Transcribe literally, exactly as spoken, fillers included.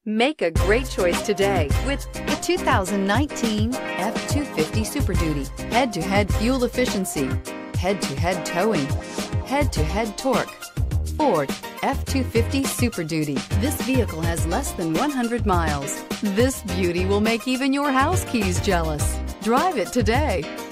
Make a great choice today with the two thousand nineteen F two fifty Super Duty. Head-to-head fuel efficiency, head-to-head towing, head-to-head torque. Ford F two fifty Super Duty. This vehicle has less than one hundred miles. This beauty will make even your house keys jealous. Drive it today.